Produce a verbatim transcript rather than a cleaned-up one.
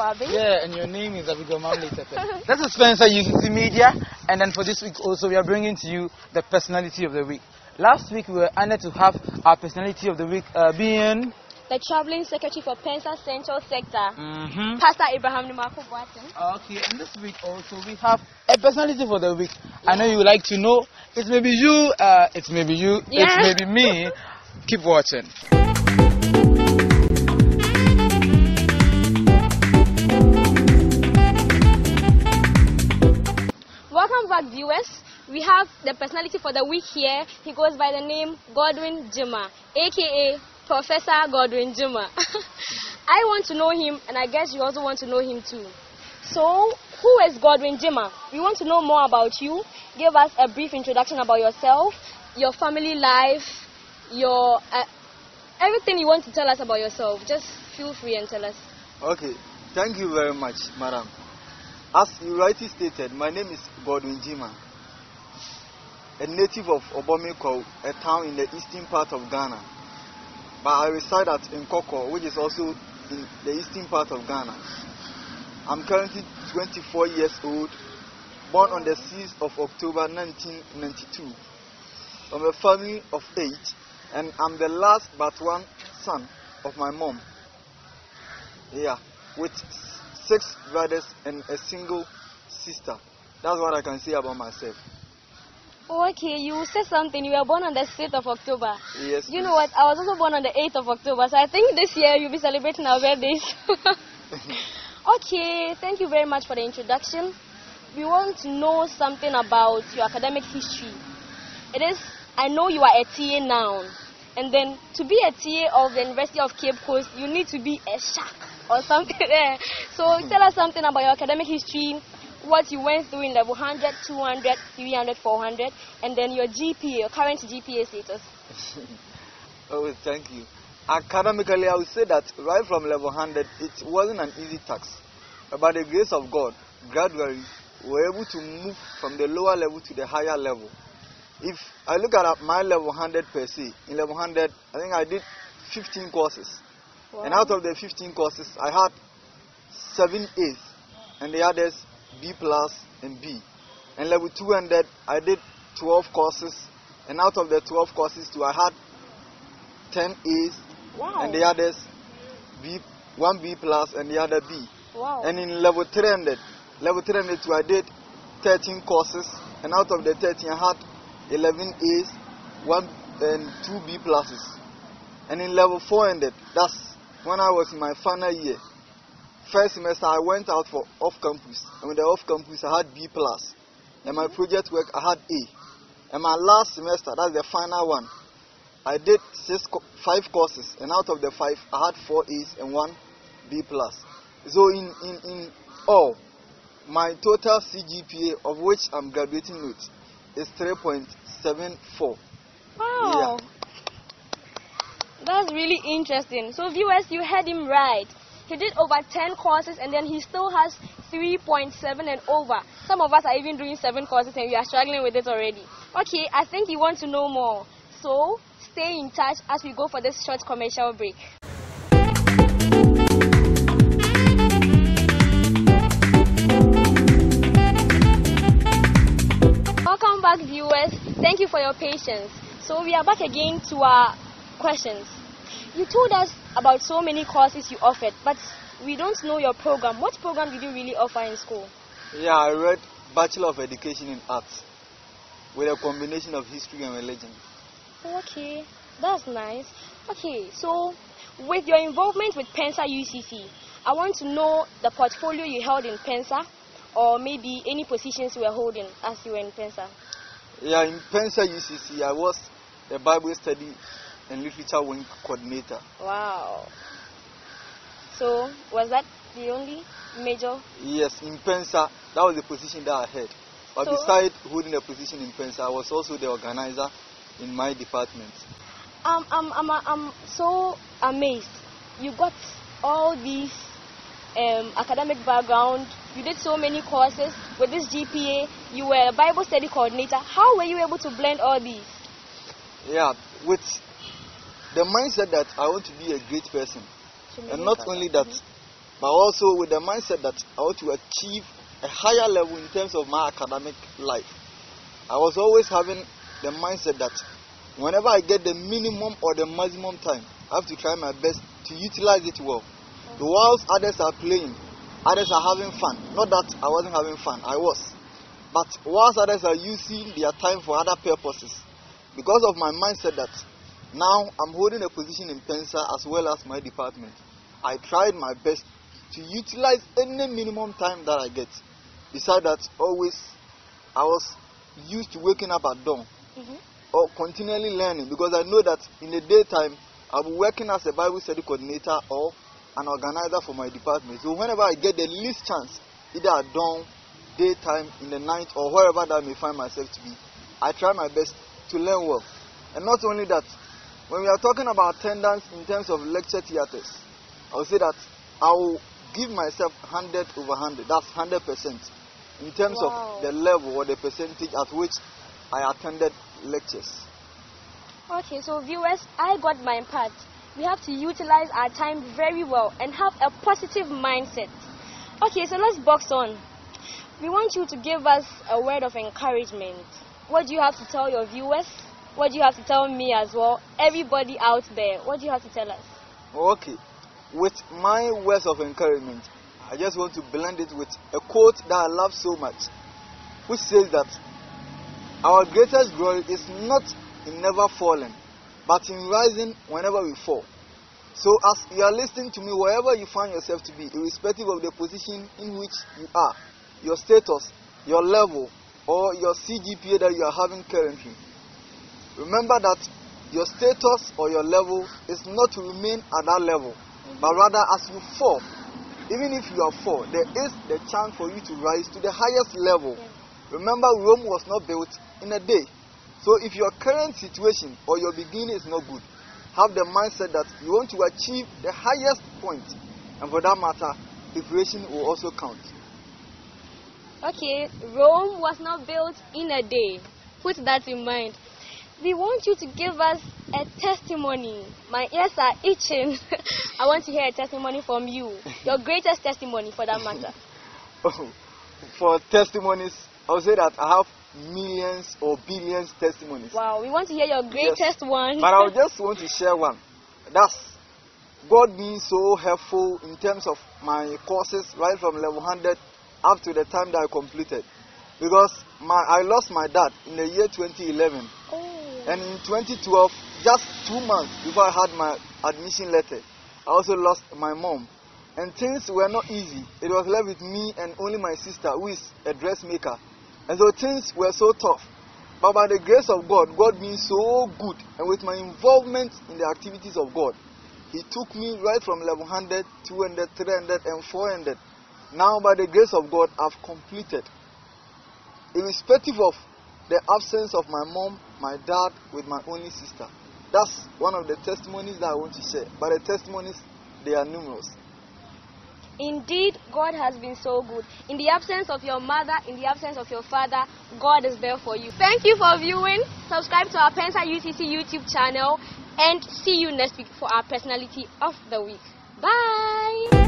Wabi. Yeah, and your name is Abigail Mamle Tepe. This is Spencer U C C Media, and then for this week also we are bringing to you the personality of the week. Last week we were honored to have our personality of the week uh, being the traveling secretary for Pensa Central Sector, mm-hmm. Pastor Abraham Nimako Boateng. Okay, and this week also we have a personality for the week. Yeah. I know you would like to know. It may be you, uh, it may be you, yeah. it may be me. Keep watching. Welcome back, viewers. We have the personality for the week here. He goes by the name Godwin Jima, aka Professor Godwin Jima. I want to know him, and I guess you also want to know him too. So, who is Godwin Jima? We want to know more about you. Give us a brief introduction about yourself, your family life, your uh, everything you want to tell us about yourself. Just feel free and tell us. Okay, thank you very much, madam. As you rightly stated, my name is Godwin Jima, a native of Obomiko, a town in the eastern part of Ghana. But I reside at Nkoko, which is also in the eastern part of Ghana. I'm currently twenty-four years old, born on the sixth of October nineteen ninety-two, from a family of eight, and I'm the last but one son of my mom. Yeah, with six brothers and a single sister. That's what I can say about myself. Okay, you said something. You were born on the sixth of October. Yes. You know what? I was also born on the eighth of October. So I think this year you'll be celebrating our birthdays. Okay, thank you very much for the introduction. We want to know something about your academic history. It is, I know you are a T A now. And then to be a T A of the University of Cape Coast, you need to be a shark or something there. So tell us something about your academic history, what you went through in level one hundred, two hundred, three hundred, four hundred, and then your G P A, your current G P A status. Oh, thank you. Academically, I would say that right from level one hundred, it wasn't an easy task. But by the grace of God, gradually, we were able to move from the lower level to the higher level. If I look at my level one hundred per se, in level one hundred, I think I did fifteen courses. Wow. And out of the fifteen courses, I had seven A's, and the others B plus and B. And level two hundred, I did twelve courses, and out of the twelve courses too, I had ten A's, wow. and the others B, one B plus and the other B. Wow. And in level three hundred, level three hundred too, I did thirteen courses, and out of the thirteen, I had eleven A's, one and two B pluses. And in level four hundred, that's when I was in my final year. First semester, I went out for off-campus, and with the off-campus, I had B plus. And my project work, I had A. And my last semester, that's the final one, I did six, five courses, and out of the five, I had four A's and one B plus. So in, in, in all, my total C G P A, of which I'm graduating with, is three point seven four. Wow. Yeah. That's really interesting. So viewers, you heard him right. He did over ten courses, and then he still has three point seven and over. Some of us are even doing seven courses and we are struggling with it already. Okay, I think you want to know more. So stay in touch as we go for this short commercial break. Welcome back, viewers. Thank you for your patience. So we are back again to our questions. You told us about so many courses you offered, but we don't know your program. What program did you really offer in school? Yeah, I read Bachelor of Education in Arts with a combination of history and religion. Okay, that's nice. Okay, so with your involvement with Pensa U C C, I want to know the portfolio you held in Pensa, or maybe any positions you were holding as you were in Pensa. Yeah, in Pensa U C C, I was the Bible Study and Literature Wing Coordinator. Wow. So, was that the only major? Yes, in Pensa, that was the position that I had. But so, besides holding the position in Pensa, I was also the organizer in my department. Um, I'm, I'm, I'm so amazed. You got all these um, academic background. You did so many courses. With this G P A, you were a Bible study coordinator. How were you able to blend all these? Yeah, with the mindset that I want to be a great person. And not only that, but also with the mindset that I want to achieve a higher level in terms of my academic life. I was always having the mindset that whenever I get the minimum or the maximum time, I have to try my best to utilize it well. So whilst others are playing, others are having fun. Not that I wasn't having fun, I was. But whilst others are using their time for other purposes, because of my mindset that now I'm holding a position in Pensa as well as my department, I tried my best to utilize any minimum time that I get. Besides that, always I was used to waking up at dawn mm-hmm. or continually learning, because I know that in the daytime I'll be working as a Bible study coordinator or an organizer for my department. So whenever I get the least chance, either at dawn, daytime, in the night, or wherever that I may find myself to be, I try my best to learn well. And not only that, when we are talking about attendance in terms of lecture theatres, I will say that I will give myself one hundred over one hundred. That's one hundred percent in terms wow. of the level or the percentage at which I attended lectures. Okay, so viewers, I got my part. We have to utilize our time very well and have a positive mindset. Okay, so let's box on. We want you to give us a word of encouragement. What do you have to tell your viewers? What do you have to tell me as well? Everybody out there, what do you have to tell us? Okay, with my words of encouragement, I just want to blend it with a quote that I love so much, which says that our greatest glory is not in never falling, but in rising whenever we fall. So as you are listening to me, wherever you find yourself to be, irrespective of the position in which you are, your status, your level, or your C G P A that you are having currently, remember that your status or your level is not to remain at that level, but rather as you fall, even if you are fall, there is the chance for you to rise to the highest level. Remember, Rome was not built in a day. So if your current situation or your beginning is not good, have the mindset that you want to achieve the highest point, and for that matter, preparation will also count. Okay, Rome was not built in a day. Put that in mind. We want you to give us a testimony. My ears are itching. I want to hear a testimony from you. Your greatest testimony, for that matter. Oh, for testimonies, I would say that I have millions or billions testimonies. Wow, we want to hear your greatest yes. one. But I just want to share one. That's God being so helpful in terms of my courses right from level one hundred up to the time that I completed. Because my I lost my dad in the year twenty eleven. Oh. And in twenty twelve, just two months before I had my admission letter, I also lost my mom. And things were not easy. It was left with me and only my sister, who is a dressmaker. And so things were so tough. But by the grace of God, God being so good, and with my involvement in the activities of God, He took me right from level one hundred, two hundred, three hundred, and four hundred. Now, by the grace of God, I've completed. Irrespective of the absence of my mom, my dad, with my only sister. That's one of the testimonies that I want to share. But the testimonies, they are numerous. Indeed, God has been so good. In the absence of your mother, in the absence of your father, God is there for you. Thank you for viewing. Subscribe to our Pensa U C C YouTube channel, and see you next week for our personality of the week. Bye.